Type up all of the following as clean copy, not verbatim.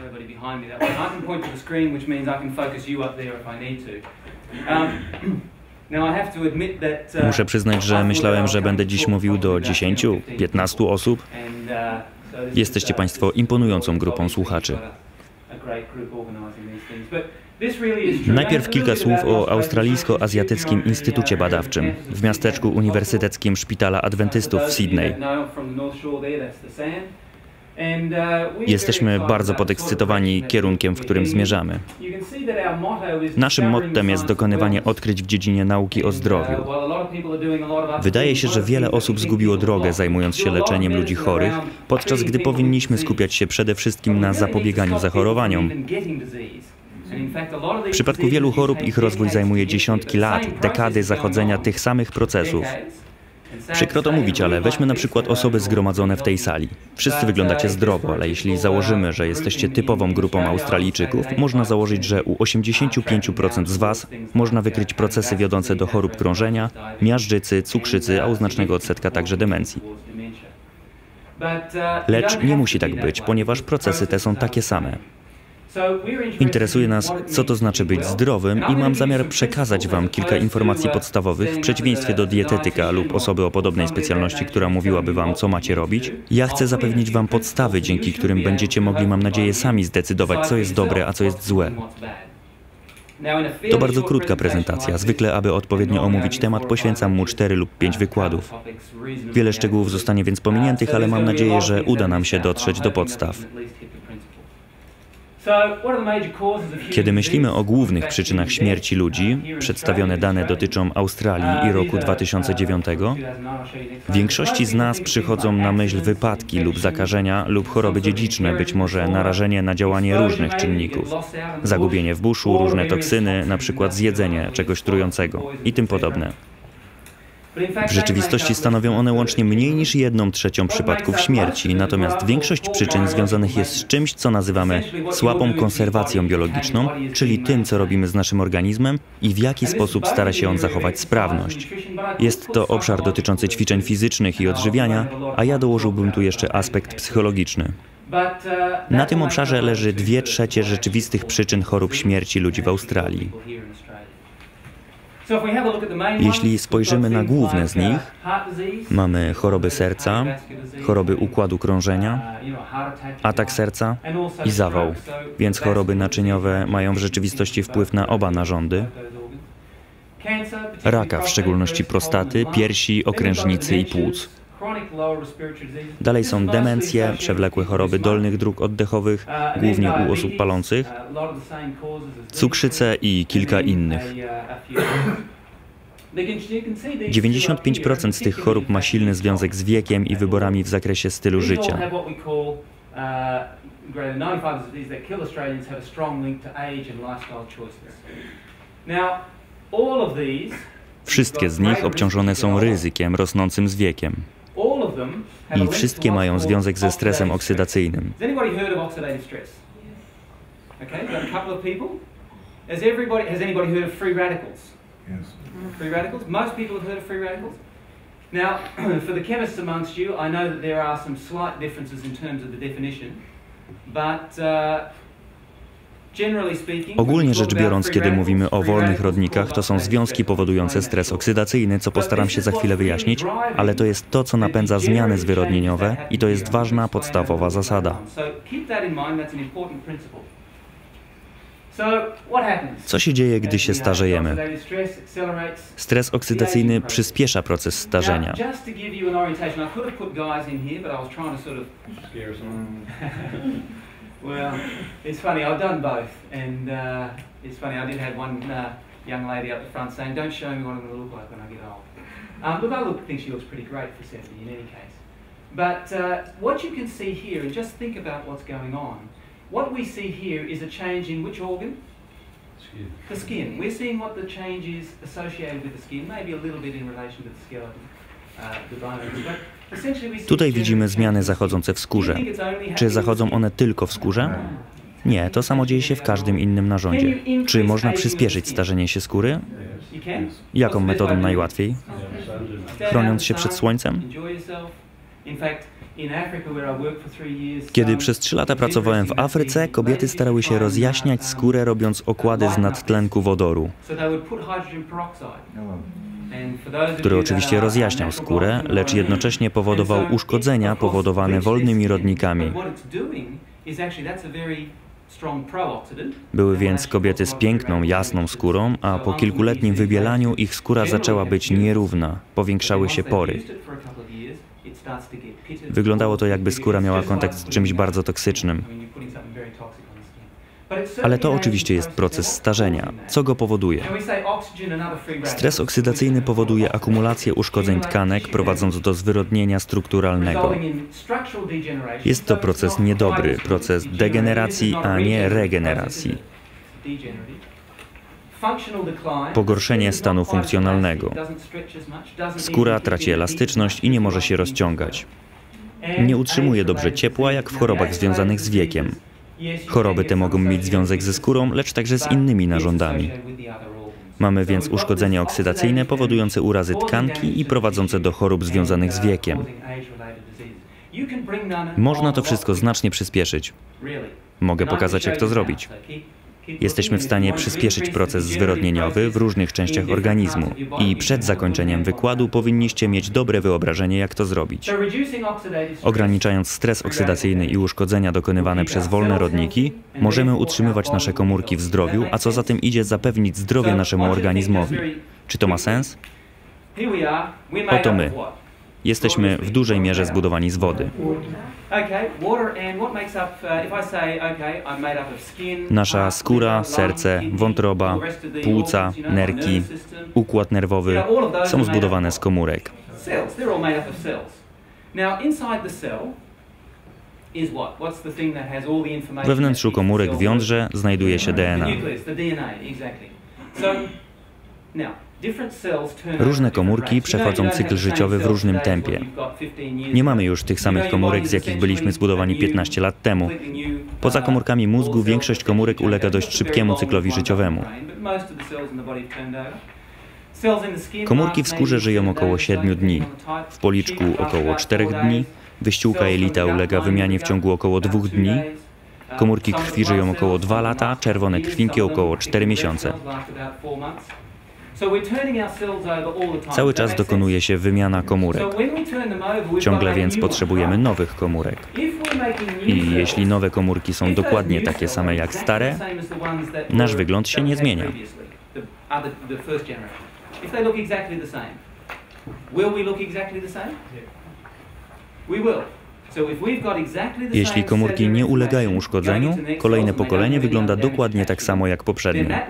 Muszę przyznać, że myślałem, że będę dziś mówił do 10-15 osób. Jesteście Państwo imponującą grupą słuchaczy. Najpierw kilka słów o Australijsko-Azjatyckim Instytucie Badawczym w miasteczku uniwersyteckim Szpitala Adwentystów w Sydney. Jesteśmy bardzo podekscytowani kierunkiem, w którym zmierzamy. Naszym mottem jest dokonywanie odkryć w dziedzinie nauki o zdrowiu. Wydaje się, że wiele osób zgubiło drogę, zajmując się leczeniem ludzi chorych, podczas gdy powinniśmy skupiać się przede wszystkim na zapobieganiu zachorowaniom. W przypadku wielu chorób ich rozwój zajmuje dziesiątki lat, dekady zachodzenia tych samych procesów. Przykro to mówić, ale weźmy na przykład osoby zgromadzone w tej sali. Wszyscy wyglądacie zdrowo, ale jeśli założymy, że jesteście typową grupą Australijczyków, można założyć, że u 85% z Was można wykryć procesy wiodące do chorób krążenia, miażdżycy, cukrzycy, a u znacznego odsetka także demencji. Lecz nie musi tak być, ponieważ procesy te są takie same. Interesuje nas, co to znaczy być zdrowym i mam zamiar przekazać Wam kilka informacji podstawowych w przeciwieństwie do dietetyka lub osoby o podobnej specjalności, która mówiłaby Wam, co macie robić. Ja chcę zapewnić Wam podstawy, dzięki którym będziecie mogli, mam nadzieję, sami zdecydować, co jest dobre, a co jest złe. To bardzo krótka prezentacja. Zwykle, aby odpowiednio omówić temat, poświęcam mu 4 lub 5 wykładów. Wiele szczegółów zostanie więc pominiętych, ale mam nadzieję, że uda nam się dotrzeć do podstaw. Kiedy myślimy o głównych przyczynach śmierci ludzi, przedstawione dane dotyczą Australii i roku 2009, większości z nas przychodzą na myśl wypadki lub zakażenia lub choroby dziedziczne, być może narażenie na działanie różnych czynników, zagubienie w buszu, różne toksyny, na przykład zjedzenie czegoś trującego i tym podobne. W rzeczywistości stanowią one łącznie mniej niż 1/3 przypadków śmierci, natomiast większość przyczyn związanych jest z czymś, co nazywamy słabą konserwacją biologiczną, czyli tym, co robimy z naszym organizmem i w jaki sposób stara się on zachować sprawność. Jest to obszar dotyczący ćwiczeń fizycznych i odżywiania, a ja dołożyłbym tu jeszcze aspekt psychologiczny. Na tym obszarze leży 2/3 rzeczywistych przyczyn chorób śmierci ludzi w Australii. Jeśli spojrzymy na główne z nich, mamy choroby serca, choroby układu krążenia, atak serca i zawał, więc choroby naczyniowe mają w rzeczywistości wpływ na oba narządy. Raka, w szczególności prostaty, piersi, okrężnicy i płuc. Dalej są demencje, przewlekłe choroby dolnych dróg oddechowych, głównie u osób palących, cukrzycę i kilka innych. 95% z tych chorób ma silny związek z wiekiem i wyborami w zakresie stylu życia. Wszystkie z nich obciążone są ryzykiem rosnącym z wiekiem. I wszystkie mają związek ze stresem oksydacyjnym. Free radicals? Most people have heard of free radicals? Now, for the chemists amongst you, I know that there are some slight differences in terms of the definition, but ogólnie rzecz biorąc, kiedy mówimy o wolnych rodnikach, to są związki powodujące stres oksydacyjny, co postaram się za chwilę wyjaśnić, ale to jest to, co napędza zmiany zwyrodnieniowe i to jest ważna, podstawowa zasada. Co się dzieje, gdy się starzejemy? Stres oksydacyjny przyspiesza proces starzenia. Well, it's funny, I've done both, and it's funny, I did have one young lady up the front saying, don't show me what I'm going to look like when I get old. Look, I think she looks pretty great for 70 in any case. But what you can see here, and just think about what's going on, what we see here is a change in which organ? Skin. The skin. We're seeing what the change is associated with the skin, maybe a little bit in relation to the skeleton, the bones, but tutaj widzimy zmiany zachodzące w skórze. Czy zachodzą one tylko w skórze? Nie, to samo dzieje się w każdym innym narządzie. Czy można przyspieszyć starzenie się skóry? Jaką metodą najłatwiej? Chroniąc się przed słońcem? Kiedy przez 3 lata pracowałem w Afryce, kobiety starały się rozjaśniać skórę, robiąc okłady z nadtlenku wodoru, który oczywiście rozjaśniał skórę, lecz jednocześnie powodował uszkodzenia powodowane wolnymi rodnikami. Były więc kobiety z piękną, jasną skórą, a po kilkuletnim wybielaniu ich skóra zaczęła być nierówna, powiększały się pory. Wyglądało to, jakby skóra miała kontakt z czymś bardzo toksycznym. Ale to oczywiście jest proces starzenia. Co go powoduje? Stres oksydacyjny powoduje akumulację uszkodzeń tkanek, prowadząc do zwyrodnienia strukturalnego. Jest to proces niedobry, proces degeneracji, a nie regeneracji. Pogorszenie stanu funkcjonalnego. Skóra traci elastyczność i nie może się rozciągać. Nie utrzymuje dobrze ciepła, jak w chorobach związanych z wiekiem. Choroby te mogą mieć związek ze skórą, lecz także z innymi narządami. Mamy więc uszkodzenia oksydacyjne powodujące urazy tkanki i prowadzące do chorób związanych z wiekiem. Można to wszystko znacznie przyspieszyć. Mogę pokazać, jak to zrobić. Jesteśmy w stanie przyspieszyć proces zwyrodnieniowy w różnych częściach organizmu i przed zakończeniem wykładu powinniście mieć dobre wyobrażenie, jak to zrobić. Ograniczając stres oksydacyjny i uszkodzenia dokonywane przez wolne rodniki, możemy utrzymywać nasze komórki w zdrowiu, a co za tym idzie, zapewnić zdrowie naszemu organizmowi. Czy to ma sens? Oto my. Jesteśmy w dużej mierze zbudowani z wody. Nasza skóra, serce, wątroba, płuca, nerki, układ nerwowy są zbudowane z komórek. We wnętrzu komórek w jądrze znajduje się DNA. Różne komórki przechodzą cykl życiowy w różnym tempie. Nie mamy już tych samych komórek, z jakich byliśmy zbudowani 15 lat temu. Poza komórkami mózgu większość komórek ulega dość szybkiemu cyklowi życiowemu. Komórki w skórze żyją około 7 dni, w policzku około 4 dni, wyściółka jelita ulega wymianie w ciągu około 2 dni, komórki krwi żyją około 2 lata, czerwone krwinki około 4 miesiące. Cały czas dokonuje się wymiana komórek. Ciągle więc potrzebujemy nowych komórek. I jeśli nowe komórki są dokładnie takie same jak stare, nasz wygląd się nie zmienia. Jeśli komórki nie ulegają uszkodzeniu, kolejne pokolenie wygląda dokładnie tak samo jak poprzednie.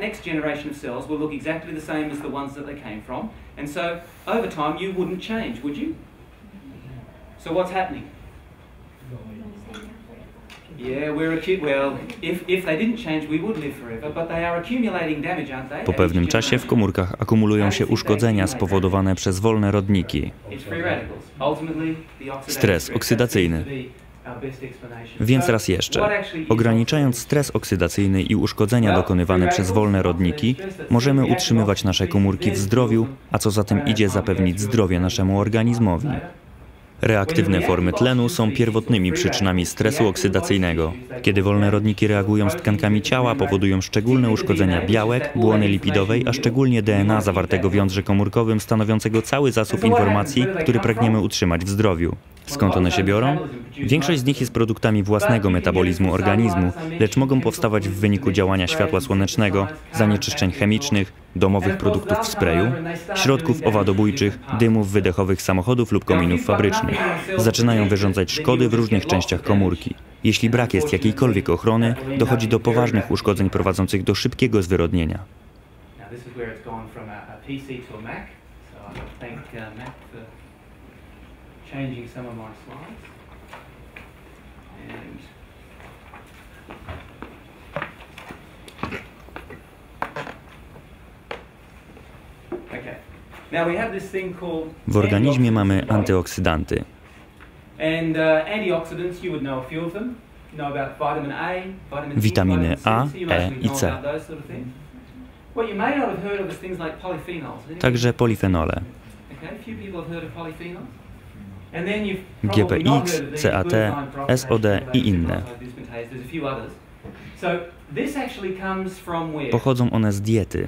Po pewnym czasie w komórkach akumulują się uszkodzenia spowodowane przez wolne rodniki. Stres oksydacyjny. Więc raz jeszcze, ograniczając stres oksydacyjny i uszkodzenia dokonywane przez wolne rodniki, możemy utrzymywać nasze komórki w zdrowiu, a co za tym idzie, zapewnić zdrowie naszemu organizmowi. Reaktywne formy tlenu są pierwotnymi przyczynami stresu oksydacyjnego. Kiedy wolne rodniki reagują z tkankami ciała, powodują szczególne uszkodzenia białek, błony lipidowej, a szczególnie DNA zawartego w jądrze komórkowym, stanowiącego cały zasób informacji, który pragniemy utrzymać w zdrowiu. Skąd one się biorą? Większość z nich jest produktami własnego metabolizmu organizmu, lecz mogą powstawać w wyniku działania światła słonecznego, zanieczyszczeń chemicznych, domowych produktów w sprayu, środków owadobójczych, dymów wydechowych samochodów lub kominów fabrycznych. Zaczynają wyrządzać szkody w różnych częściach komórki. Jeśli brak jest jakiejkolwiek ochrony, dochodzi do poważnych uszkodzeń prowadzących do szybkiego zwyrodnienia. Changing some of my slides. Okay. Now we have this thing called w organizmie mamy antyoksydanty. Antioxidants, you would know a few of them. You know about vitamin A, vitamin C, witaminy A, E i C. What you may not have heard of is things like polyphenols. Także polifenole. Okay, few people have heard of polyphenols. GPX, CAT, SOD i inne. Pochodzą one z diety.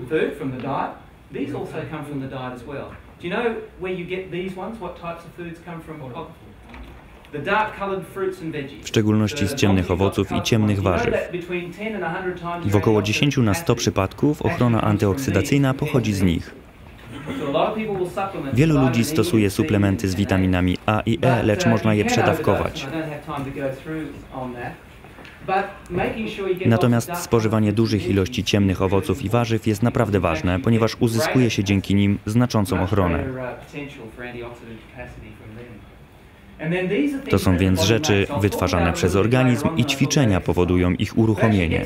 W szczególności z ciemnych owoców i ciemnych warzyw. W około 10 na 100 przypadków ochrona antyoksydacyjna pochodzi z nich. Wielu ludzi stosuje suplementy z witaminami A i E, lecz można je przedawkować. Natomiast spożywanie dużych ilości ciemnych owoców i warzyw jest naprawdę ważne, ponieważ uzyskuje się dzięki nim znaczącą ochronę. To są więc rzeczy wytwarzane przez organizm i ćwiczenia powodują ich uruchomienie.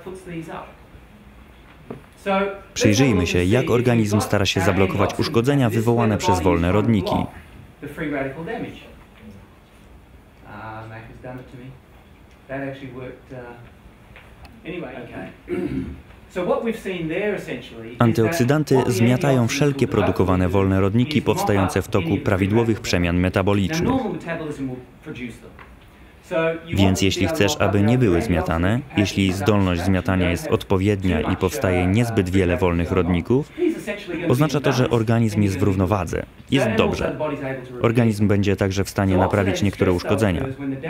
Przyjrzyjmy się, jak organizm stara się zablokować uszkodzenia wywołane przez wolne rodniki. Antyoksydanty zmiatają wszelkie produkowane wolne rodniki powstające w toku prawidłowych przemian metabolicznych. Więc jeśli chcesz, aby nie były zmiatane, jeśli zdolność zmiatania jest odpowiednia i powstaje niezbyt wiele wolnych rodników, oznacza to, że organizm jest w równowadze, jest dobrze. Organizm będzie także w stanie naprawić niektóre uszkodzenia.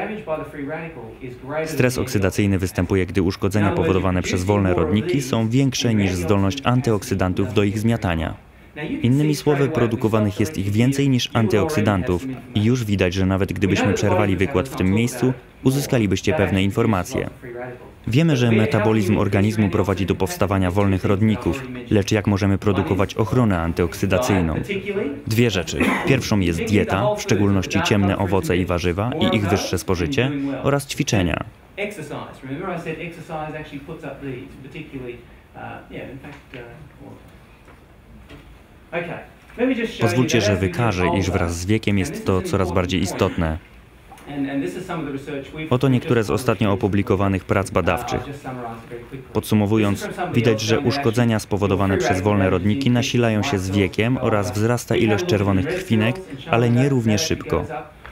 Stres oksydacyjny występuje, gdy uszkodzenia powodowane przez wolne rodniki są większe niż zdolność antyoksydantów do ich zmiatania. Innymi słowy, produkowanych jest ich więcej niż antyoksydantów i już widać, że nawet gdybyśmy przerwali wykład w tym miejscu, uzyskalibyście pewne informacje. Wiemy, że metabolizm organizmu prowadzi do powstawania wolnych rodników, lecz jak możemy produkować ochronę antyoksydacyjną? Dwie rzeczy. Pierwszą jest dieta, w szczególności ciemne owoce i warzywa i ich wyższe spożycie, oraz ćwiczenia. Pozwólcie, że wykażę, iż wraz z wiekiem jest to coraz bardziej istotne. Oto niektóre z ostatnio opublikowanych prac badawczych. Podsumowując, widać, że uszkodzenia spowodowane przez wolne rodniki nasilają się z wiekiem oraz wzrasta ilość czerwonych krwinek, ale nie równie szybko.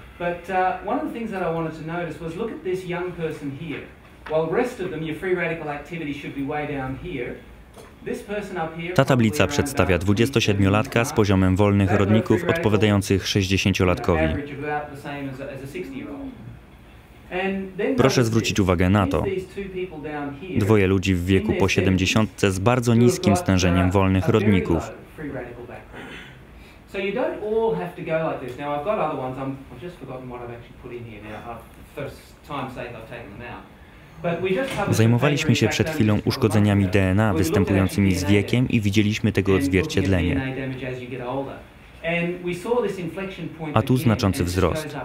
Ta tablica przedstawia 27-latka z poziomem wolnych rodników odpowiadających 60-latkowi. Proszę zwrócić uwagę na to. Dwoje ludzi w wieku po 70 z bardzo niskim stężeniem wolnych rodników. Zajmowaliśmy się przed chwilą uszkodzeniami DNA występującymi z wiekiem i widzieliśmy tego odzwierciedlenie. A tu znaczący wzrost.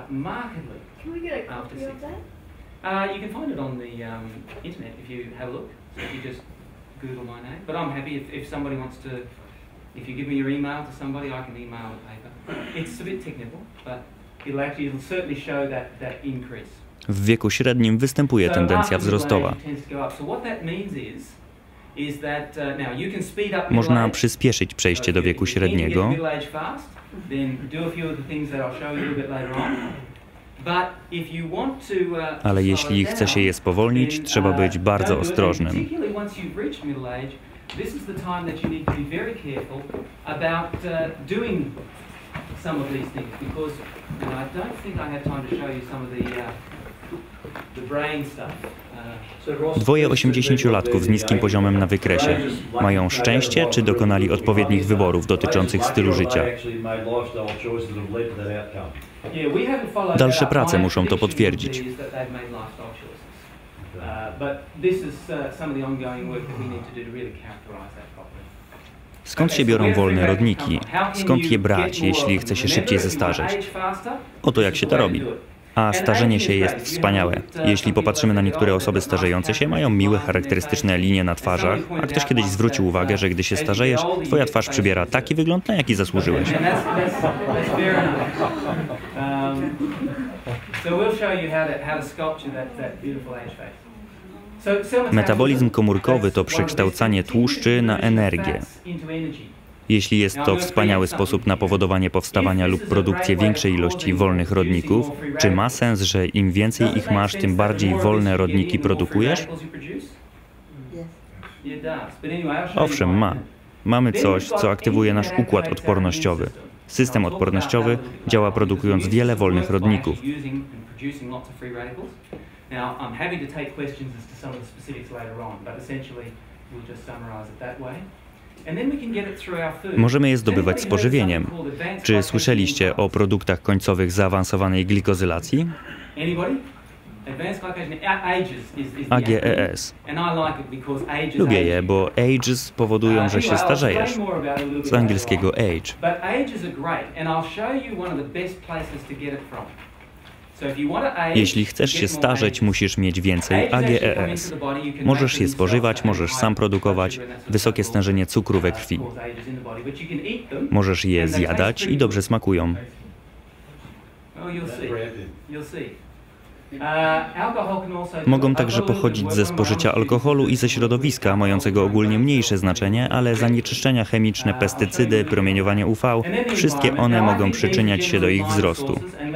W wieku średnim występuje tendencja wzrostowa. Można przyspieszyć przejście do wieku średniego, ale jeśli chce się je spowolnić, trzeba być bardzo ostrożnym. Dwoje 80-latków z niskim poziomem na wykresie. Mają szczęście, czy dokonali odpowiednich wyborów dotyczących stylu życia? Dalsze prace muszą to potwierdzić. Skąd się biorą wolne rodniki? Skąd je brać, jeśli chce się szybciej zestarzeć? Oto jak się to robi. A starzenie się jest wspaniałe. Jeśli popatrzymy na niektóre osoby starzejące się, mają miłe, charakterystyczne linie na twarzach, a ktoś kiedyś zwrócił uwagę, że gdy się starzejesz, twoja twarz przybiera taki wygląd, na jaki zasłużyłeś. Metabolizm komórkowy to przekształcanie tłuszczy na energię. Jeśli jest to wspaniały sposób na powodowanie powstawania lub produkcję większej ilości wolnych rodników, czy ma sens, że im więcej ich masz, tym bardziej wolne rodniki produkujesz? Owszem, ma. Mamy coś, co aktywuje nasz układ odpornościowy. System odpornościowy działa produkując wiele wolnych rodników. Możemy je zdobywać z pożywieniem. Czy słyszeliście o produktach końcowych zaawansowanej glikozylacji? AGES. Lubię je, bo ages powodują, że się starzejesz. Z angielskiego age. Jeśli chcesz się starzeć, musisz mieć więcej AGES. Możesz je spożywać, możesz sam produkować wysokie stężenie cukru we krwi. Możesz je zjadać i dobrze smakują. Mogą także pochodzić ze spożycia alkoholu i ze środowiska, mającego ogólnie mniejsze znaczenie, ale zanieczyszczenia chemiczne, pestycydy, promieniowanie UV, wszystkie one mogą przyczyniać się do ich wzrostu.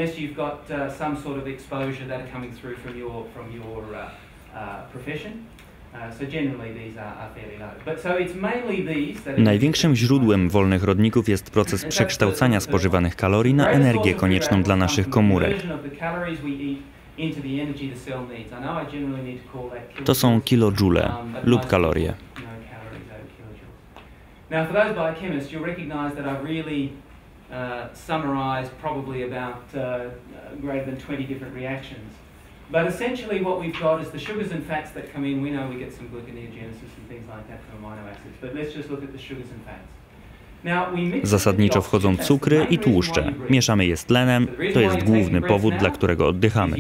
Największym źródłem wolnych rodników jest proces przekształcania spożywanych kalorii na energię konieczną dla naszych komórek. To są kilojoule lub kalorie. Now, for those biochemists, you'll recognize that I've really summarized probably about greater than 20 different reactions. But essentially what we've got is the sugars and fats that come in. We know we get some gluconeogenesis and things like that from amino acids, but let's just look at the sugars and fats. Zasadniczo wchodzą cukry i tłuszcze. Mieszamy je z tlenem. To jest główny powód, dla którego oddychamy.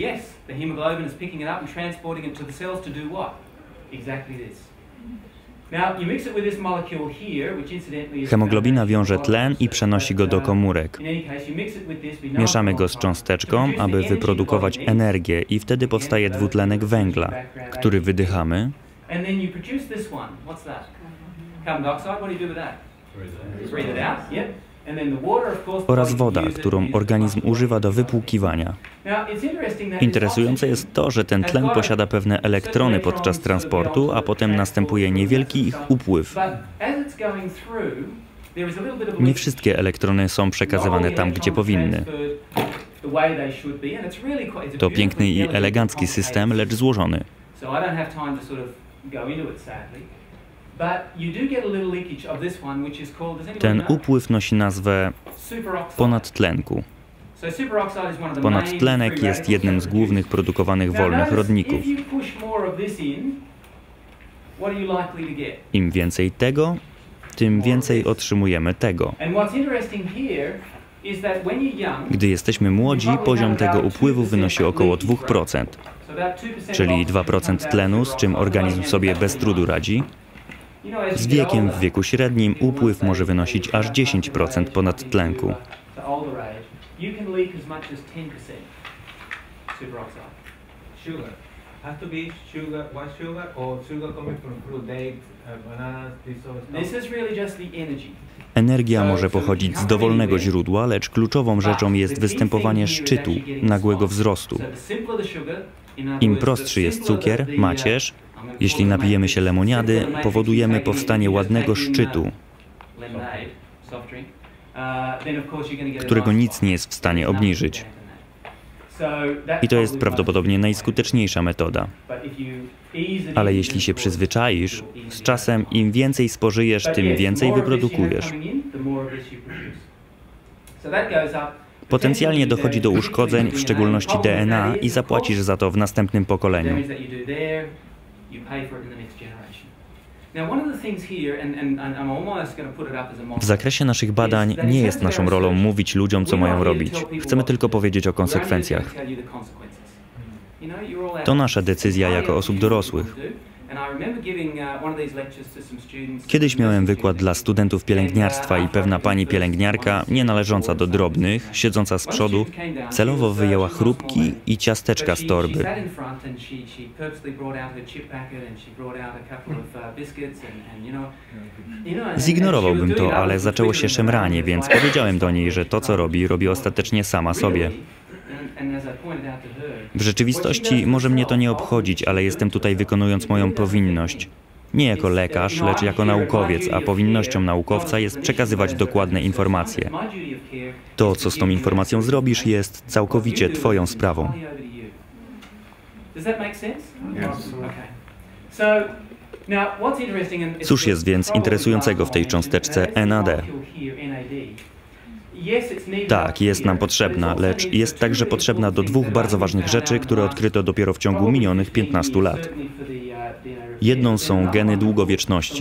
Hemoglobina wiąże tlen i przenosi go do komórek. Mieszamy go z cząsteczką, aby wyprodukować energię i wtedy powstaje dwutlenek węgla, który wydychamy. Oraz woda, którą organizm używa do wypłukiwania. Interesujące jest to, że ten tlen posiada pewne elektrony podczas transportu, a potem następuje niewielki ich upływ. Nie wszystkie elektrony są przekazywane tam, gdzie powinny. To piękny i elegancki system, lecz złożony. Ten upływ nosi nazwę ponadtlenku. Ponadtlenek jest jednym z głównych produkowanych wolnych rodników. Im więcej tego, tym więcej otrzymujemy tego. Gdy jesteśmy młodzi, poziom tego upływu wynosi około 2%, czyli 2% tlenu, z czym organizm sobie bez trudu radzi. Z wiekiem, w wieku średnim, upływ może wynosić aż 10% ponadtlenku. Energia może pochodzić z dowolnego źródła, lecz kluczową rzeczą jest występowanie szczytu, nagłego wzrostu. Im prostszy jest cukier, macierz, jeśli napijemy się lemoniady, powodujemy powstanie ładnego szczytu, którego nic nie jest w stanie obniżyć. I to jest prawdopodobnie najskuteczniejsza metoda. Ale jeśli się przyzwyczaisz, z czasem im więcej spożyjesz, tym więcej wyprodukujesz. Potencjalnie dochodzi do uszkodzeń, w szczególności DNA, i zapłacisz za to w następnym pokoleniu. W zakresie naszych badań nie jest naszą rolą mówić ludziom, co mają robić. Chcemy tylko powiedzieć o konsekwencjach. To nasza decyzja jako osób dorosłych. Kiedyś miałem wykład dla studentów pielęgniarstwa i pewna pani pielęgniarka, nie należąca do drobnych, siedząca z przodu, celowo wyjęła chrupki i ciasteczka z torby. Zignorowałbym to, ale zaczęło się szemranie, więc powiedziałem do niej, że to, co robi ostatecznie sama sobie. W rzeczywistości może mnie to nie obchodzić, ale jestem tutaj wykonując moją powinność. Nie jako lekarz, lecz jako naukowiec, a powinnością naukowca jest przekazywać dokładne informacje. To, co z tą informacją zrobisz, jest całkowicie twoją sprawą. Cóż jest więc interesującego w tej cząsteczce NAD? Tak, jest nam potrzebna, lecz jest także potrzebna do dwóch bardzo ważnych rzeczy, które odkryto dopiero w ciągu minionych 15 lat. Jedną są geny długowieczności.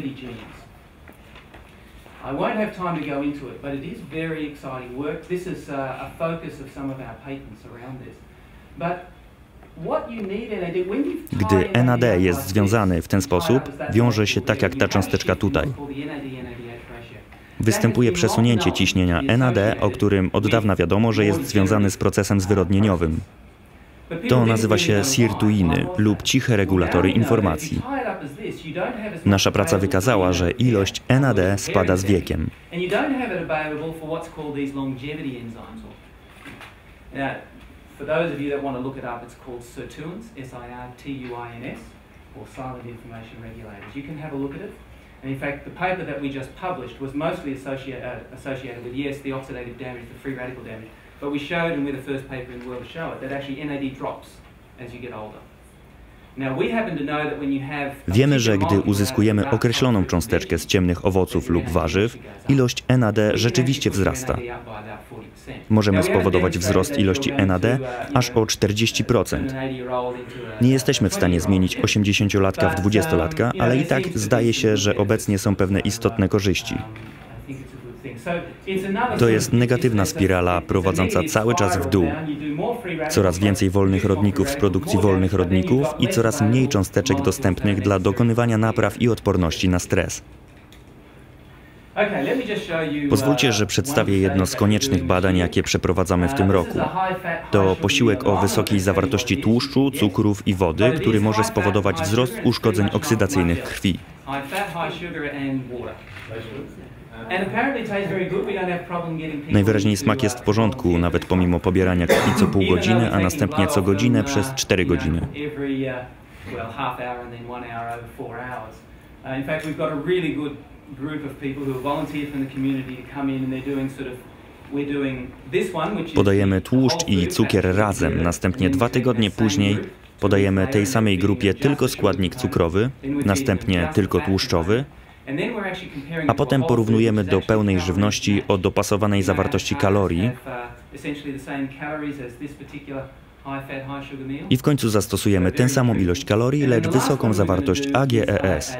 Gdy NAD jest związany w ten sposób, wiąże się tak jak ta cząsteczka tutaj. Występuje przesunięcie ciśnienia NAD, o którym od dawna wiadomo, że jest związany z procesem zwyrodnieniowym. To nazywa się sirtuiny lub ciche regulatory informacji. Nasza praca wykazała, że ilość NAD spada z wiekiem. For those of you that want to look it up, it's called sirtuins, S-I-R-T-U-I-N-S, or silent information regulators. You can have a look at it. And in fact, the paper that we just published was mostly associated with, yes, the oxidative damage, the free radical damage, but we showed, and we're the first paper in the world to show it, that actually NAD drops as you get older. Wiemy, że gdy uzyskujemy określoną cząsteczkę z ciemnych owoców lub warzyw, ilość NAD rzeczywiście wzrasta. Możemy spowodować wzrost ilości NAD aż o 40%. Nie jesteśmy w stanie zmienić 80-latka w 20-latka, ale i tak zdaje się, że obecnie są pewne istotne korzyści. To jest negatywna spirala prowadząca cały czas w dół. Coraz więcej wolnych rodników z produkcji wolnych rodników i coraz mniej cząsteczek dostępnych dla dokonywania napraw i odporności na stres. Pozwólcie, że przedstawię jedno z koniecznych badań, jakie przeprowadzamy w tym roku. To posiłek o wysokiej zawartości tłuszczu, cukrów i wody, który może spowodować wzrost uszkodzeń oksydacyjnych krwi. Najwyraźniej smak jest w porządku, nawet pomimo pobierania krwi co pół godziny, a następnie co godzinę przez 4 godziny. Podajemy tłuszcz i cukier razem, następnie 2 tygodnie później podajemy tej samej grupie tylko składnik cukrowy, następnie tylko tłuszczowy, a potem porównujemy do pełnej żywności o dopasowanej zawartości kalorii i w końcu zastosujemy tę samą ilość kalorii, lecz wysoką zawartość AGES.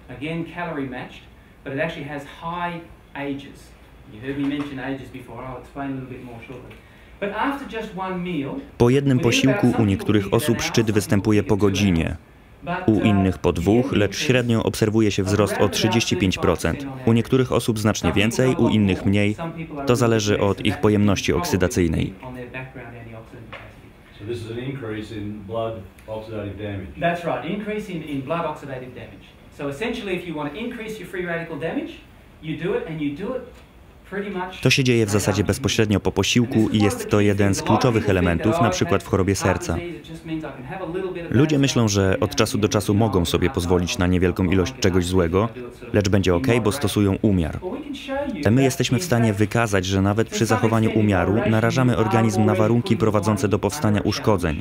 Po jednym posiłku u niektórych osób szczyt występuje po godzinie. U innych po 2, lecz średnio obserwuje się wzrost o 35%. U niektórych osób znacznie więcej, u innych mniej. To zależy od ich pojemności oksydacyjnej. To się dzieje w zasadzie bezpośrednio po posiłku i jest to jeden z kluczowych elementów, na przykład w chorobie serca. Ludzie myślą, że od czasu do czasu mogą sobie pozwolić na niewielką ilość czegoś złego, lecz będzie ok, bo stosują umiar. My jesteśmy w stanie wykazać, że nawet przy zachowaniu umiaru narażamy organizm na warunki prowadzące do powstania uszkodzeń.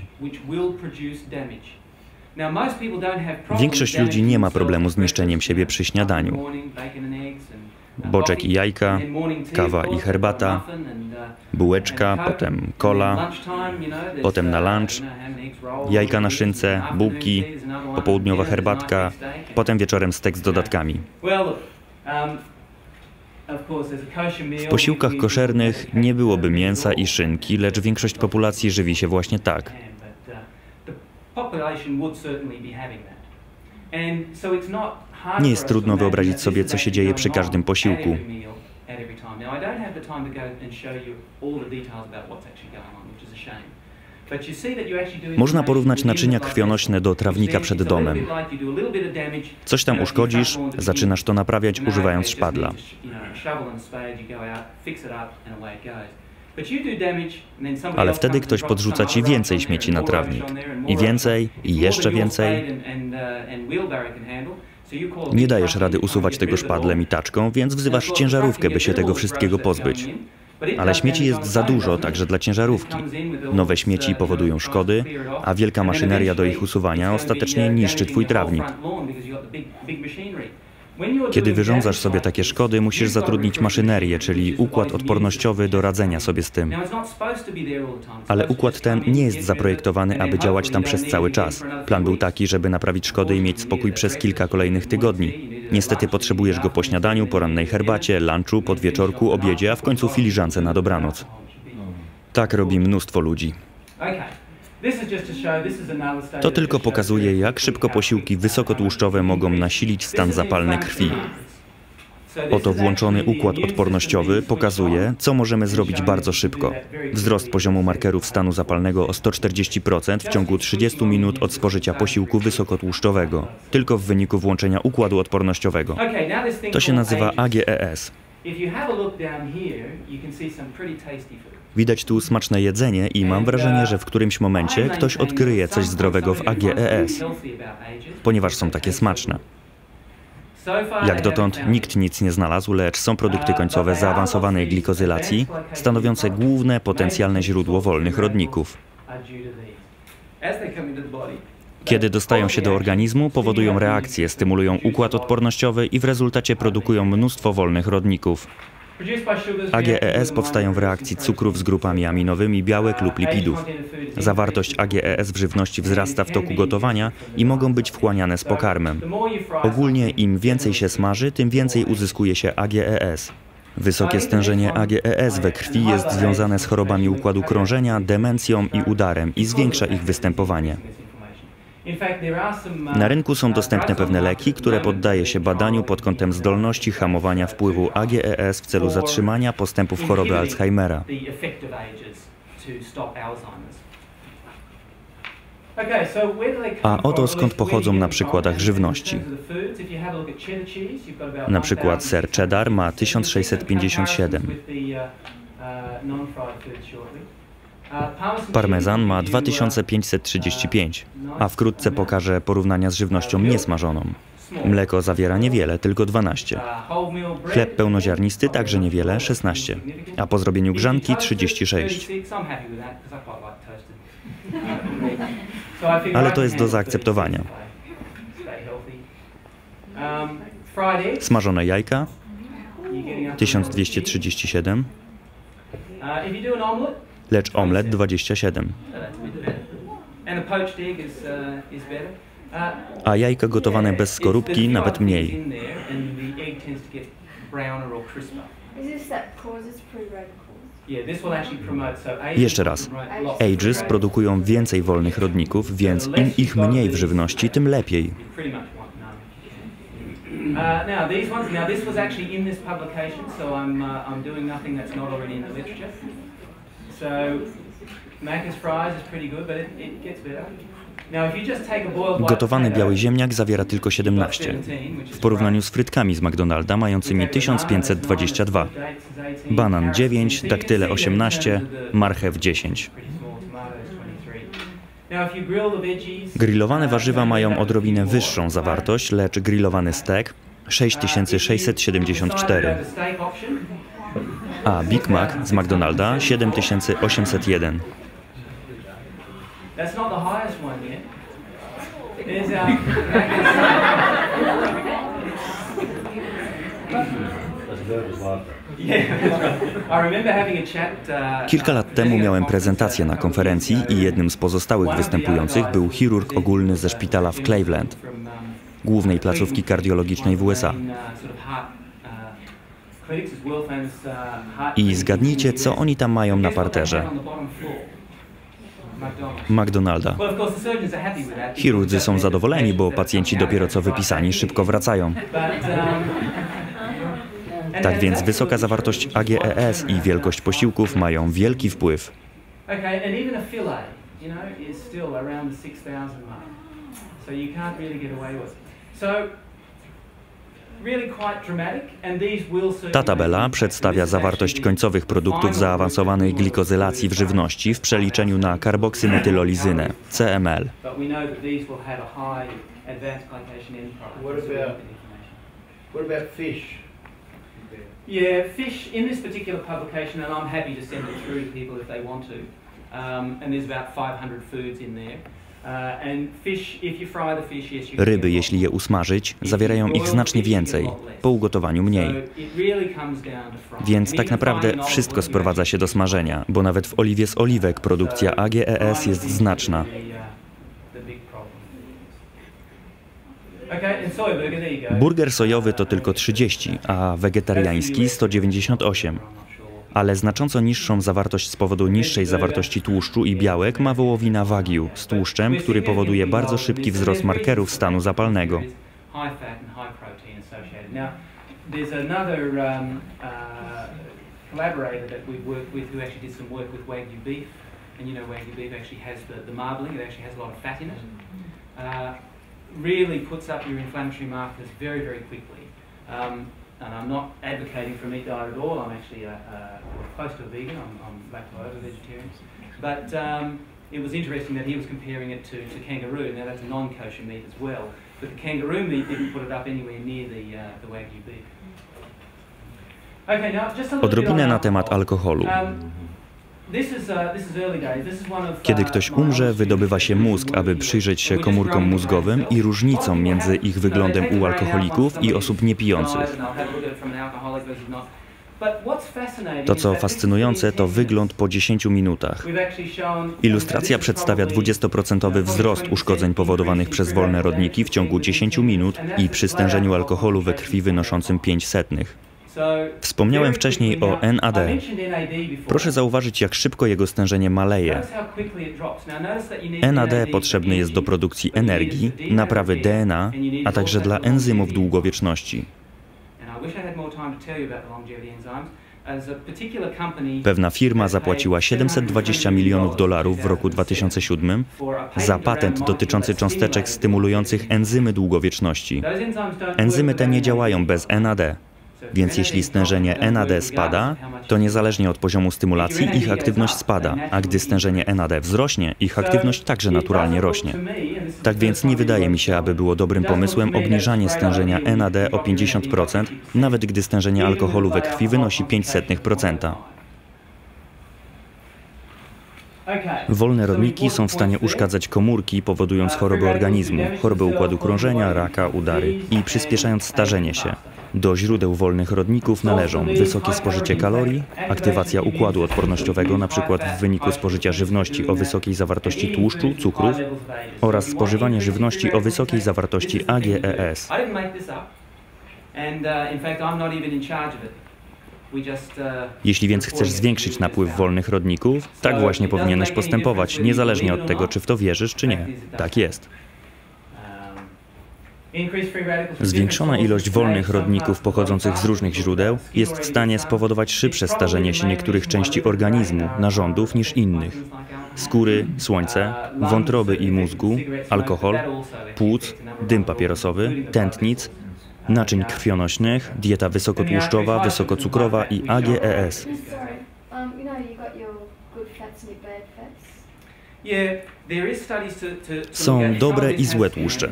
Większość ludzi nie ma problemu z niszczeniem siebie przy śniadaniu. Boczek i jajka, kawa i herbata, bułeczka, potem cola, potem na lunch, jajka na szynce, bułki, popołudniowa herbatka, potem wieczorem stek z dodatkami. W posiłkach koszernych nie byłoby mięsa i szynki, lecz większość populacji żywi się właśnie tak. Nie jest trudno wyobrazić sobie, co się dzieje przy każdym posiłku. Można porównać naczynia krwionośne do trawnika przed domem. Coś tam uszkodzisz, zaczynasz to naprawiać używając szpadla. Ale wtedy ktoś podrzuca ci więcej śmieci na trawnik. I więcej, i jeszcze więcej. Nie dajesz rady usuwać tego szpadlem i taczką, więc wzywasz ciężarówkę, by się tego wszystkiego pozbyć. Ale śmieci jest za dużo także dla ciężarówki. Nowe śmieci powodują szkody, a wielka maszyneria do ich usuwania ostatecznie niszczy twój trawnik. Kiedy wyrządzasz sobie takie szkody, musisz zatrudnić maszynerię, czyli układ odpornościowy do radzenia sobie z tym. Ale układ ten nie jest zaprojektowany, aby działać tam przez cały czas. Plan był taki, żeby naprawić szkody i mieć spokój przez kilka kolejnych tygodni. Niestety potrzebujesz go po śniadaniu, porannej herbacie, lunchu, podwieczorku, obiedzie, a w końcu filiżance na dobranoc. Tak robi mnóstwo ludzi. To tylko pokazuje, jak szybko posiłki wysokotłuszczowe mogą nasilić stan zapalny krwi. Oto włączony układ odpornościowy pokazuje, co możemy zrobić bardzo szybko. Wzrost poziomu markerów stanu zapalnego o 140% w ciągu 30 minut od spożycia posiłku wysokotłuszczowego, tylko w wyniku włączenia układu odpornościowego. To się nazywa AGES. Widać tu smaczne jedzenie i mam wrażenie, że w którymś momencie ktoś odkryje coś zdrowego w AGES, ponieważ są takie smaczne. Jak dotąd nikt nic nie znalazł, lecz są produkty końcowe zaawansowanej glikozylacji, stanowiące główne potencjalne źródło wolnych rodników. Kiedy dostają się do organizmu, powodują reakcje, stymulują układ odpornościowy i w rezultacie produkują mnóstwo wolnych rodników. AGES powstają w reakcji cukrów z grupami aminowymi białek lub lipidów. Zawartość AGES w żywności wzrasta w toku gotowania i mogą być wchłaniane z pokarmem. Ogólnie im więcej się smaży, tym więcej uzyskuje się AGES. Wysokie stężenie AGES we krwi jest związane z chorobami układu krążenia, demencją i udarem i zwiększa ich występowanie. Na rynku są dostępne pewne leki, które poddaje się badaniu pod kątem zdolności hamowania wpływu AGES w celu zatrzymania postępów choroby Alzheimera. A oto skąd pochodzą na przykładach żywności. Na przykład ser cheddar ma 1657. Parmezan ma 2535, a wkrótce pokażę porównania z żywnością niesmażoną. Mleko zawiera niewiele, tylko 12. Chleb pełnoziarnisty także niewiele, 16, a po zrobieniu grzanki 36. Ale to jest do zaakceptowania. Smażone jajka 1237, lecz omlet 27. A jajka gotowane bez skorupki nawet mniej. Jeszcze raz. Ages produkują więcej wolnych rodników, więc im ich mniej w żywności, tym lepiej. Now this was actually in this publication, so I'm doing nothing that's not already in the literature. So Macca's fries is pretty good, but it gets better. Gotowany biały ziemniak zawiera tylko 17, w porównaniu z frytkami z McDonalda mającymi 1522. Banan 9, daktyle 18, marchew 10. Grillowane warzywa mają odrobinę wyższą zawartość, lecz grillowany stek 6674. A Big Mac z McDonalda 7801. That's not the highest one yet. There's Kilka lat temu miałem prezentację na konferencji i jednym z pozostałych występujących był chirurg ogólny ze szpitala w Cleveland, głównej placówki kardiologicznej w USA. I zgadnijcie, co oni tam mają na parterze. McDonalda. Well, of course, the surgeons are happy with that. Chirurdzy są zadowoleni, bo pacjenci dopiero co wypisani szybko wracają. Tak więc wysoka zawartość AGES i wielkość posiłków mają wielki wpływ. Okay, and even a fillet, you know, is still around the 6,000 mark. So you can't really get away with it. So really quite dramatic, and these will certainly. Ta tabela przedstawia zawartość końcowych produktów zaawansowanej glikozylacji w żywności w przeliczeniu na karboksymethylolizynę, CML. But we know that these will have a high advanced glycation end product. What about fish? Yeah, fish in this particular publication, and I'm happy to send it through to people if they want to. And there's about 500 foods in there. And fish, if you fry the fish, yes, you can Ryby, get jeśli je usmażyć, zawierają ich znacznie więcej, po ugotowaniu mniej. So it really comes down to frying. Więc And tak even naprawdę frying wszystko olive oil, sprowadza się do smażenia, bo nawet w oliwie z oliwek produkcja AGES jest znaczna. the big problem. Okay, and soy burger, there you go. Burger sojowy to tylko 30, a wegetariański 198. Ale znacząco niższą zawartość z powodu niższej zawartości tłuszczu i białek ma wołowina Wagyu z tłuszczem, który powoduje bardzo szybki wzrost markerów stanu zapalnego. There's another collaborator that we've worked with who actually did some work with Wagyu beef, and you know Wagyu beef actually has the marbling, it actually has a lot of fat in it. Really puts up your inflammatory markers very, very quickly. And I'm not advocating for a meat diet at all. I'm actually close to a vegan. I'm lacto vegetarian. But it was interesting that he was comparing it to kangaroo. Now that's a non-kosher meat as well. But the kangaroo meat didn't put it up anywhere near the Wagyu beef. Okay, now just a little bit Odrobinę on na temat alkoholu. This is early days. This is one of, Kiedy ktoś umrze, wydobywa się mózg, aby przyjrzeć się komórkom mózgowym i różnicom między ich wyglądem u alkoholików i osób niepijących. To, co fascynujące, to wygląd po 10 minutach. Ilustracja przedstawia 20% wzrost uszkodzeń powodowanych przez wolne rodniki w ciągu 10 minut i przy stężeniu alkoholu we krwi wynoszącym 0,05. Wspomniałem wcześniej o NAD. Proszę zauważyć, jak szybko jego stężenie maleje. NAD potrzebny jest do produkcji energii, naprawy DNA, a także dla enzymów długowieczności. Pewna firma zapłaciła $720 milionów w roku 2007 za patent dotyczący cząsteczek stymulujących enzymy długowieczności. Enzymy te nie działają bez NAD. Więc jeśli stężenie NAD spada, to niezależnie od poziomu stymulacji ich aktywność spada, a gdy stężenie NAD wzrośnie, ich aktywność także naturalnie rośnie. Tak więc nie wydaje mi się, aby było dobrym pomysłem obniżanie stężenia NAD o 50%, nawet gdy stężenie alkoholu we krwi wynosi 0,05%. Wolne rodniki są w stanie uszkadzać komórki, powodując choroby organizmu, choroby układu krążenia, raka, udary i przyspieszając starzenie się. Do źródeł wolnych rodników należą wysokie spożycie kalorii, aktywacja układu odpornościowego np. w wyniku spożycia żywności o wysokiej zawartości tłuszczu, cukrów oraz spożywanie żywności o wysokiej zawartości AGES. Jeśli więc chcesz zwiększyć napływ wolnych rodników, tak właśnie powinieneś postępować, niezależnie od tego, czy w to wierzysz, czy nie. Tak jest. Zwiększona ilość wolnych rodników pochodzących z różnych źródeł jest w stanie spowodować szybsze starzenie się niektórych części organizmu, narządów niż innych. Skóry, słońce, wątroby i mózgu, alkohol, płuc, dym papierosowy, tętnic, naczyń krwionośnych, dieta wysokotłuszczowa, wysokocukrowa i AGES. Są dobre i złe tłuszcze.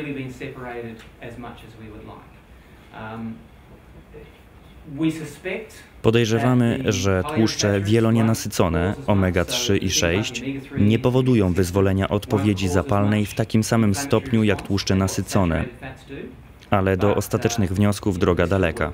Podejrzewamy, że tłuszcze wielonienasycone, omega-3 i 6, nie powodują wyzwolenia odpowiedzi zapalnej w takim samym stopniu jak tłuszcze nasycone, ale do ostatecznych wniosków droga daleka.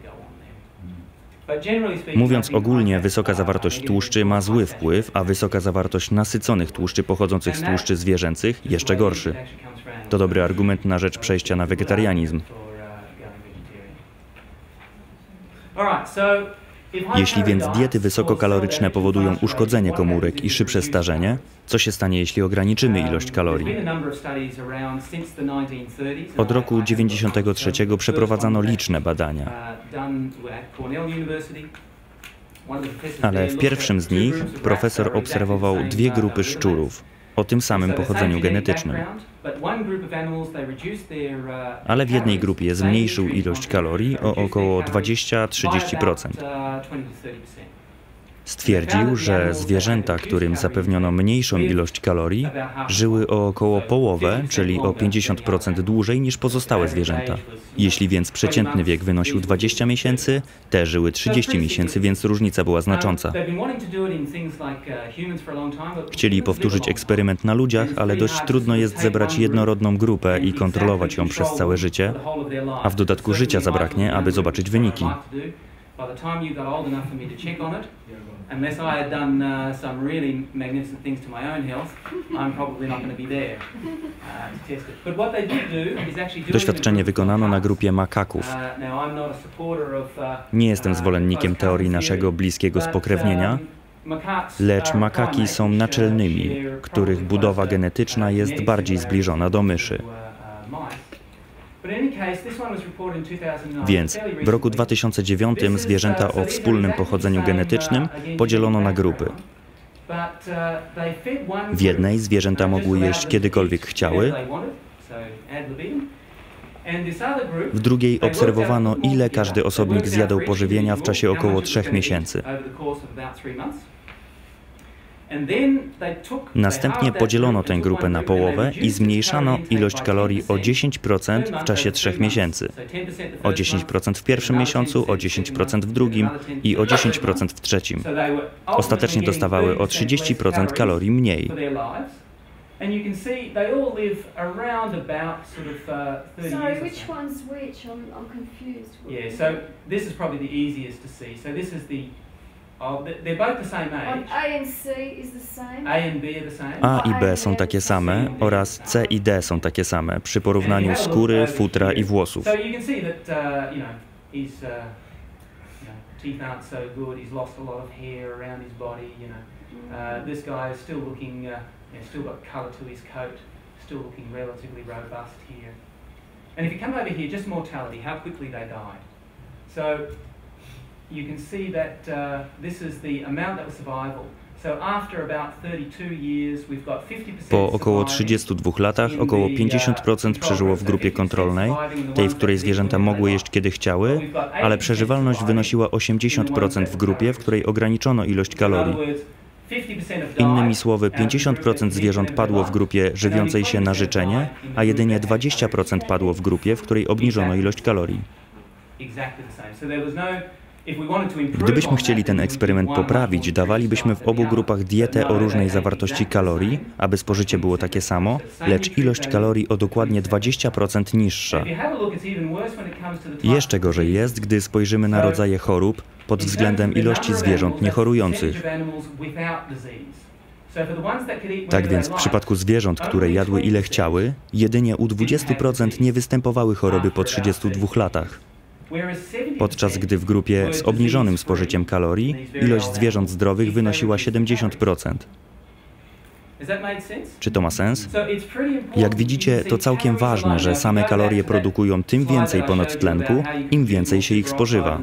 Mówiąc ogólnie, wysoka zawartość tłuszczy ma zły wpływ, a wysoka zawartość nasyconych tłuszczy pochodzących z tłuszczy zwierzęcych jeszcze gorszy. To dobry argument na rzecz przejścia na wegetarianizm. Jeśli więc diety wysokokaloryczne powodują uszkodzenie komórek i szybsze starzenie, co się stanie, jeśli ograniczymy ilość kalorii? Od roku 1993 przeprowadzano liczne badania, ale w pierwszym z nich profesor obserwował dwie grupy szczurów o tym samym pochodzeniu genetycznym. Ale w jednej grupie zmniejszył ilość kalorii o około 20–30%. Stwierdził, że zwierzęta, którym zapewniono mniejszą ilość kalorii, żyły o około połowę, czyli o 50% dłużej niż pozostałe zwierzęta. Jeśli więc przeciętny wiek wynosił 20 miesięcy, te żyły 30 miesięcy, więc różnica była znacząca. Chcieli powtórzyć eksperyment na ludziach, ale dość trudno jest zebrać jednorodną grupę i kontrolować ją przez całe życie, a w dodatku życia zabraknie, aby zobaczyć wyniki. By the time you got old enough for me to check on it, unless I had done some really magnificent things to my own health, I'm probably not going to be there to test it. But what they did do is actually do. Doświadczenie wykonano na grupie makaków. Nie jestem zwolennikiem teorii naszego bliskiego spokrewnienia, lecz makaki są naczelnymi, których budowa genetyczna jest bardziej zbliżona do myszy. Więc w roku 2009 zwierzęta o wspólnym pochodzeniu genetycznym podzielono na grupy. W jednej zwierzęta mogły jeść kiedykolwiek chciały, w drugiej obserwowano, ile każdy osobnik zjadał pożywienia w czasie około 3 miesięcy. Następnie podzielono tę grupę na połowę i zmniejszano ilość kalorii o 10% w czasie 3 miesięcy. O 10% w pierwszym miesiącu, o 10% w drugim i o 10% w trzecim. Ostatecznie dostawały o 30% kalorii mniej. Sorry, which one's which? I'm confused. Yeah, so this is probably the easiest to see. So this is the they're both the same age. A and C is the same. A and B are the same. A i B są takie same oraz C i D są takie same przy porównaniu skóry, futra i włosów. So you can see that his teeth aren't so good. He's lost a lot of hair around his body. This guy is still looking, still got colour to his coat, still looking relatively robust here. And if you come over here, just mortality, how quickly they died. So you can see that this is the amount that was survival. So after about 32 years, we've got 50%. Po około 32 latach około 50% przeżyło w grupie kontrolnej, tej, w której zwierzęta mogły jeść kiedy chciały, ale przeżywalność wynosiła 80% w grupie, w której ograniczono ilość kalorii. Innymi słowy, 50% zwierząt padło w grupie żywiącej się na życzenie, a jedynie 20% padło w grupie, w której obniżono ilość kalorii. Gdybyśmy chcieli ten eksperyment poprawić, dawalibyśmy w obu grupach dietę o różnej zawartości kalorii, aby spożycie było takie samo, lecz ilość kalorii o dokładnie 20% niższa. Jeszcze gorzej jest, gdy spojrzymy na rodzaje chorób pod względem ilości zwierząt niechorujących. Tak więc w przypadku zwierząt, które jadły ile chciały, jedynie u 20% nie występowały choroby po 32 latach. Podczas gdy w grupie z obniżonym spożyciem kalorii ilość zwierząt zdrowych wynosiła 70%. Czy to ma sens? Jak widzicie, to całkiem ważne, że same kalorie produkują tym więcej ponadtlenku, im więcej się ich spożywa.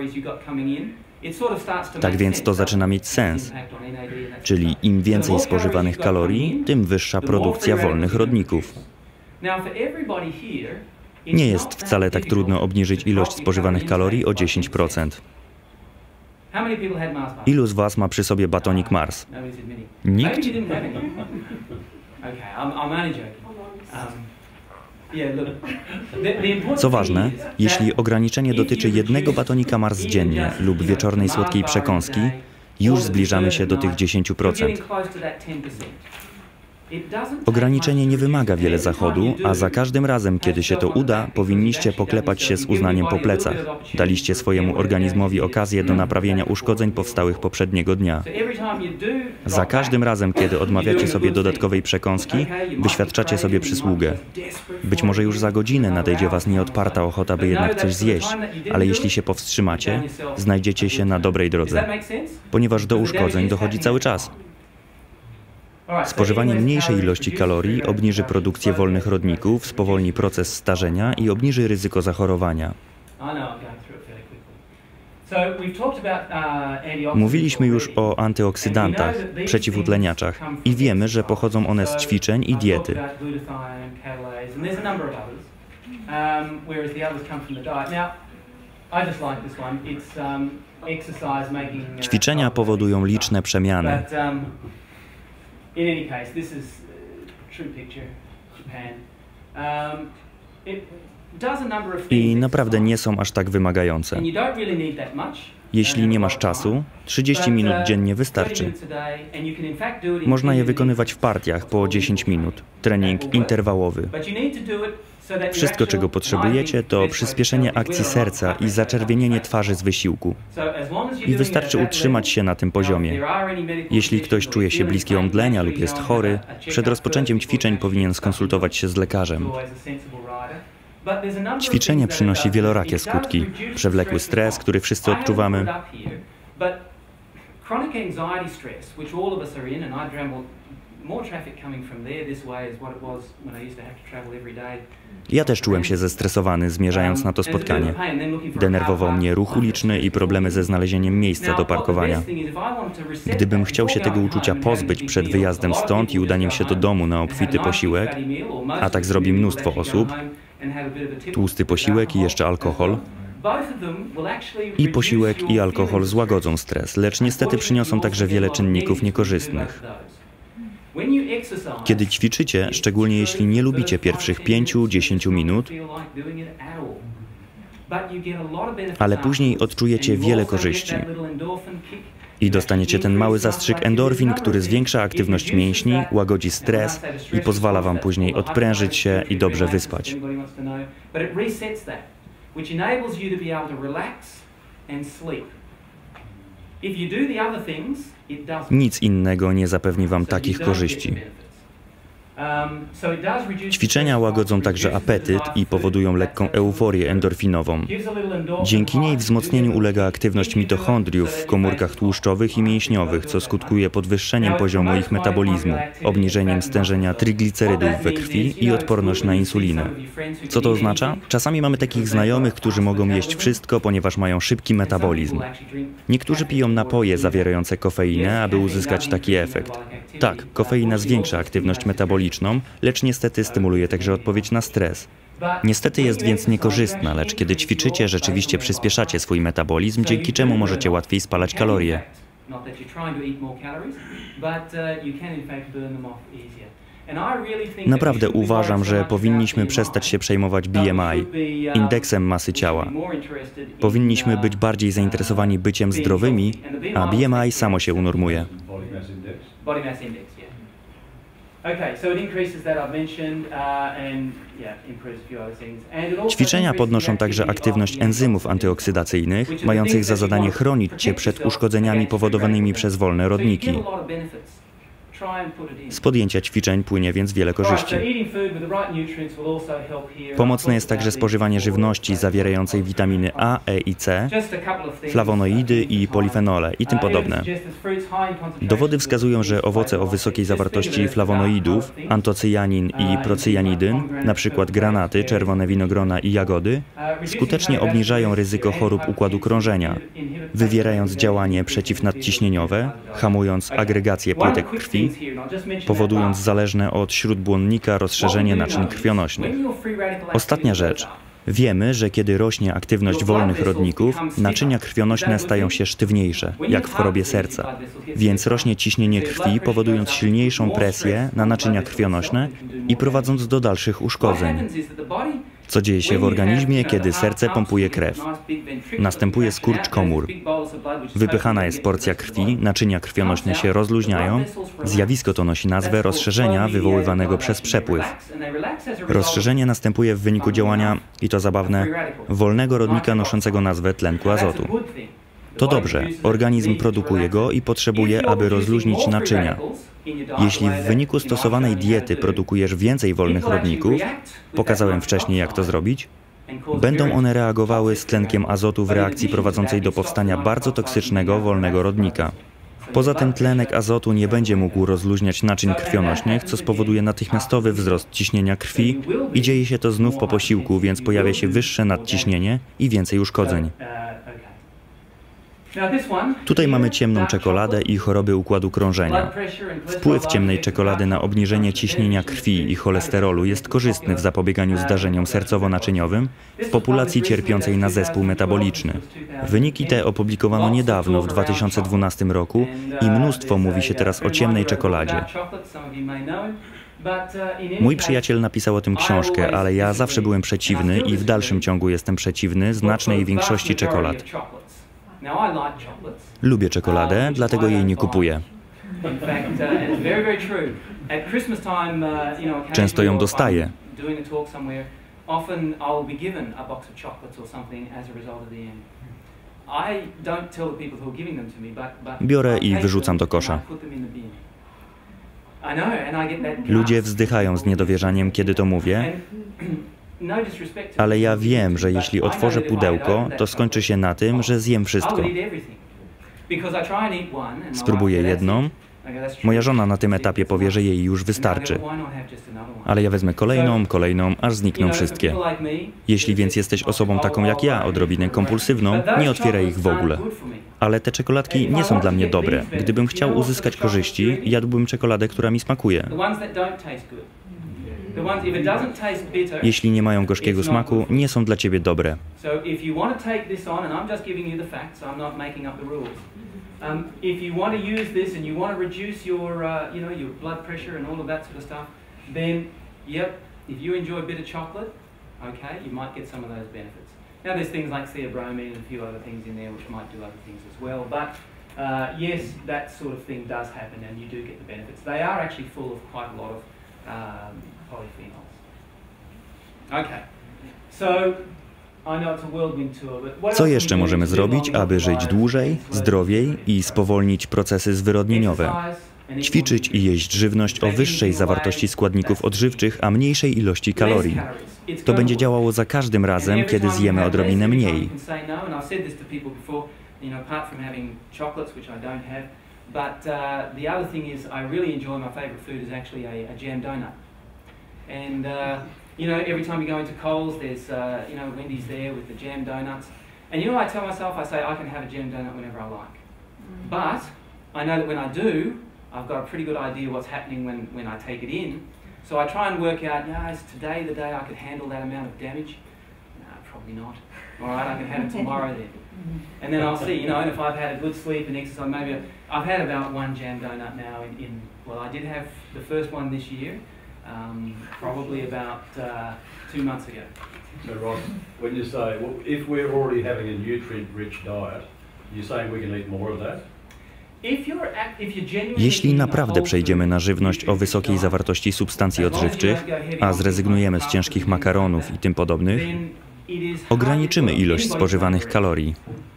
Tak więc to zaczyna mieć sens. Czyli im więcej spożywanych kalorii, tym wyższa produkcja wolnych rodników. Nie jest wcale tak trudno obniżyć ilość spożywanych kalorii o 10%. Ilu z Was ma przy sobie batonik Mars? Nikt? Co ważne, jeśli ograniczenie dotyczy jednego batonika Mars dziennie lub wieczornej słodkiej przekąski, już zbliżamy się do tych 10%. Ograniczenie nie wymaga wiele zachodu, a za każdym razem, kiedy się to uda, powinniście poklepać się z uznaniem po plecach. Daliście swojemu organizmowi okazję do naprawienia uszkodzeń powstałych poprzedniego dnia. Za każdym razem, kiedy odmawiacie sobie dodatkowej przekąski, wyświadczacie sobie przysługę. Być może już za godzinę nadejdzie was nieodparta ochota, by jednak coś zjeść, ale jeśli się powstrzymacie, znajdziecie się na dobrej drodze, ponieważ do uszkodzeń dochodzi cały czas. Spożywanie mniejszej ilości kalorii obniży produkcję wolnych rodników, spowolni proces starzenia i obniży ryzyko zachorowania. Mówiliśmy już o antyoksydantach, przeciwutleniaczach i wiemy, że pochodzą one z ćwiczeń i diety. Ćwiczenia powodują liczne przemiany. In any case, this is a true picture of Japan. It does a number of things. I naprawdę nie są aż tak wymagające. And you don't really need that much. Jeśli nie masz czasu, 30 minut dziennie wystarczy. Można je wykonywać w partiach po 10 minut. Trening interwałowy. Wszystko, czego potrzebujecie, to przyspieszenie akcji serca i zaczerwienienie twarzy z wysiłku. I wystarczy utrzymać się na tym poziomie. Jeśli ktoś czuje się bliski omdlenia lub jest chory, przed rozpoczęciem ćwiczeń powinien skonsultować się z lekarzem. Ćwiczenie przynosi wielorakie skutki. Przewlekły stres, który wszyscy odczuwamy. Ja też czułem się zestresowany, zmierzając na to spotkanie. Denerwował mnie ruch uliczny i problemy ze znalezieniem miejsca do parkowania. Gdybym chciał się tego uczucia pozbyć przed wyjazdem stąd i udaniem się do domu na obfity posiłek, a tak zrobi mnóstwo osób, tłusty posiłek i jeszcze alkohol, i posiłek i alkohol złagodzą stres, lecz niestety przyniosą także wiele czynników niekorzystnych. Kiedy ćwiczycie, szczególnie jeśli nie lubicie pierwszych 5–10 minut, ale później odczujecie wiele korzyści i dostaniecie ten mały zastrzyk endorfin, który zwiększa aktywność mięśni, łagodzi stres i pozwala wam później odprężyć się i dobrze wyspać. Nic innego nie zapewni wam takich korzyści. Ćwiczenia łagodzą także apetyt i powodują lekką euforię endorfinową. Dzięki niej wzmocnieniu ulega aktywność mitochondriów w komórkach tłuszczowych i mięśniowych, co skutkuje podwyższeniem poziomu ich metabolizmu, obniżeniem stężenia triglicerydów we krwi i odporność na insulinę. Co to oznacza? Czasami mamy takich znajomych, którzy mogą jeść wszystko, ponieważ mają szybki metabolizm. Niektórzy piją napoje zawierające kofeinę, aby uzyskać taki efekt. Tak, kofeina zwiększa aktywność metaboliczną, lecz niestety stymuluje także odpowiedź na stres. Niestety jest więc niekorzystna, lecz kiedy ćwiczycie, rzeczywiście przyspieszacie swój metabolizm, dzięki czemu możecie łatwiej spalać kalorie. Naprawdę uważam, że powinniśmy przestać się przejmować BMI, indeksem masy ciała. Powinniśmy być bardziej zainteresowani byciem zdrowymi, a BMI samo się unormuje. Body mass index, yeah. Okay, so it increases that I've mentioned and yeah, improves a few other things. And it also Ćwiczenia podnoszą także aktywność enzymów antyoksydacyjnych, mających za zadanie chronić cię przed uszkodzeniami powodowanymi przez wolne rodniki. Z podjęcia ćwiczeń płynie więc wiele korzyści. Pomocne jest także spożywanie żywności zawierającej witaminy A, E i C, flawonoidy i polifenole i tym podobne. Dowody wskazują, że owoce o wysokiej zawartości flawonoidów, antocyjanin i procyjanidyn, np. granaty, czerwone winogrona i jagody, skutecznie obniżają ryzyko chorób układu krążenia, wywierając działanie przeciwnadciśnieniowe, hamując agregację płytek krwi, powodując zależne od śródbłonnika rozszerzenie naczyń krwionośnych. Ostatnia rzecz. Wiemy, że kiedy rośnie aktywność wolnych rodników, naczynia krwionośne stają się sztywniejsze, jak w chorobie serca. Więc rośnie ciśnienie krwi, powodując silniejszą presję na naczynia krwionośne i prowadząc do dalszych uszkodzeń. Co dzieje się w organizmie, kiedy serce pompuje krew? Następuje skurcz komór. Wypychana jest porcja krwi, naczynia krwionośne się rozluźniają. Zjawisko to nosi nazwę rozszerzenia wywoływanego przez przepływ. Rozszerzenie następuje w wyniku działania, i to zabawne, wolnego rodnika noszącego nazwę tlenku azotu. To dobrze, organizm produkuje go i potrzebuje, aby rozluźnić naczynia. Jeśli w wyniku stosowanej diety produkujesz więcej wolnych rodników, pokazałem wcześniej, jak to zrobić, będą one reagowały z tlenkiem azotu w reakcji prowadzącej do powstania bardzo toksycznego wolnego rodnika. Poza tym tlenek azotu nie będzie mógł rozluźniać naczyń krwionośnych, co spowoduje natychmiastowy wzrost ciśnienia krwi i dzieje się to znów po posiłku, więc pojawia się wyższe nadciśnienie i więcej uszkodzeń. Tutaj mamy ciemną czekoladę i choroby układu krążenia. Wpływ ciemnej czekolady na obniżenie ciśnienia krwi i cholesterolu jest korzystny w zapobieganiu zdarzeniom sercowo-naczyniowym w populacji cierpiącej na zespół metaboliczny. Wyniki te opublikowano niedawno, w 2012 roku, i mnóstwo mówi się teraz o ciemnej czekoladzie. Mój przyjaciel napisał o tym książkę, ale ja zawsze byłem przeciwny i w dalszym ciągu jestem przeciwny znacznej większości czekolad. Lubię czekoladę, dlatego jej nie kupuję. Często ją dostaję. Biorę i wyrzucam do kosza. Ludzie wzdychają z niedowierzaniem, kiedy to mówię, ale ja wiem, że jeśli otworzę pudełko, to skończy się na tym, że zjem wszystko. Spróbuję jedną. Moja żona na tym etapie powie, że jej już wystarczy. Ale ja wezmę kolejną, aż znikną wszystkie. Jeśli więc jesteś osobą taką jak ja, odrobinę kompulsywną, nie otwieraj ich w ogóle. Ale te czekoladki nie są dla mnie dobre. Gdybym chciał uzyskać korzyści, jadłbym czekoladę, która mi smakuje. Jeśli nie mają gorzkiego smaku, nie są dla ciebie dobre. If you want to use this and you want to reduce your, your blood pressure and all of that sort of stuff, then, yep, if you enjoy a bit of chocolate, okay, you might get some of those benefits. Now there's things like theobromine and a few other things in there which might do other things as well, but yes, that sort of thing does happen and you do get the benefits. They are actually full of quite a lot of polyphenols. Okay, so co jeszcze możemy zrobić, aby żyć dłużej, zdrowiej i spowolnić procesy zwyrodnieniowe? Ćwiczyć i jeść żywność o wyższej zawartości składników odżywczych, a mniejszej ilości kalorii. To będzie działało za każdym razem, kiedy zjemy odrobinę mniej. Every time you go into Coles, there's, Wendy's there with the jam donuts. And I tell myself, I say I can have a jam donut whenever I like. But I know that when I do, I've got a pretty good idea what's happening when I take it in. So I try and work out, is today the day I could handle that amount of damage? No, probably not. All right, I can have it tomorrow then. And then I'll see, and if I've had a good sleep and exercise, maybe I've had about one jam donut now well, I did have the first one this year. Probably about 2 months ago. So Ross, when you say, well, if we're already having a nutrient-rich diet, you're saying we can eat more of that? Jeśli naprawdę przejdziemy na żywność o wysokiej zawartości substancji odżywczych, a zrezygnujemy z ciężkich makaronów i tym podobnych, ograniczymy ilość spożywanych kalorii.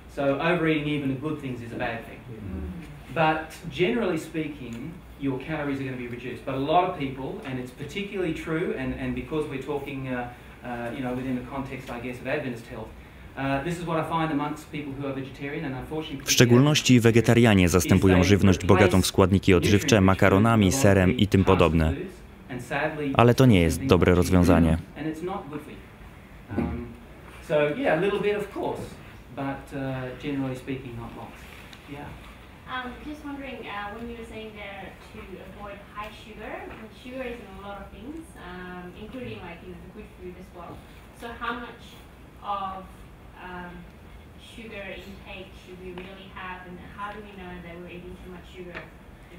Your calories are going to be reduced. But a lot of people, and it's particularly true, and because we're talking, within the context, I guess, of Adventist health, this is what I find amongst people who are vegetarian, and unfortunately... W szczególności wegetarianie zastępują żywność bogatą w składniki odżywcze makaronami, serem i tym podobne. Ale to nie jest dobre rozwiązanie. So yeah, a little bit of course, but generally speaking, not lots. Yeah. Just wondering, when you were saying there to avoid high sugar, and sugar is in a lot of things, including the good food as well. So how much of sugar intake should we really have, and how do we know that we're eating too much sugar?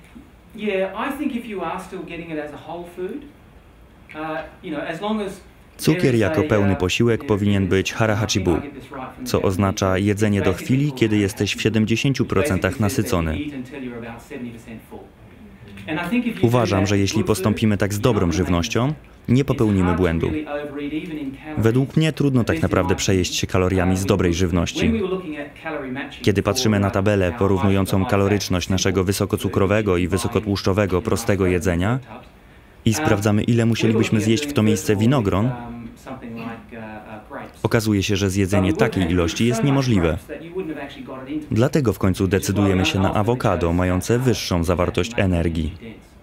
Yeah, I think if you are still getting it as a whole food, as long as Cukier jako pełny posiłek powinien być hara-hachi-bu, co oznacza jedzenie do chwili, kiedy jesteś w 70% nasycony. Uważam, że jeśli postąpimy tak z dobrą żywnością, nie popełnimy błędu. Według mnie trudno tak naprawdę przejeść się kaloriami z dobrej żywności. Kiedy patrzymy na tabelę porównującą kaloryczność naszego wysokocukrowego i wysokotłuszczowego prostego jedzenia i sprawdzamy, ile musielibyśmy zjeść w to miejsce winogron, okazuje się, że zjedzenie takiej ilości jest niemożliwe. Dlatego w końcu decydujemy się na awokado, mające wyższą zawartość energii.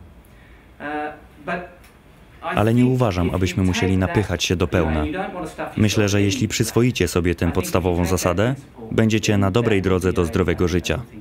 Ale nie uważam, abyśmy musieli napychać się do pełna. Myślę, że jeśli przyswoicie sobie tę podstawową zasadę, będziecie na dobrej drodze do zdrowego życia.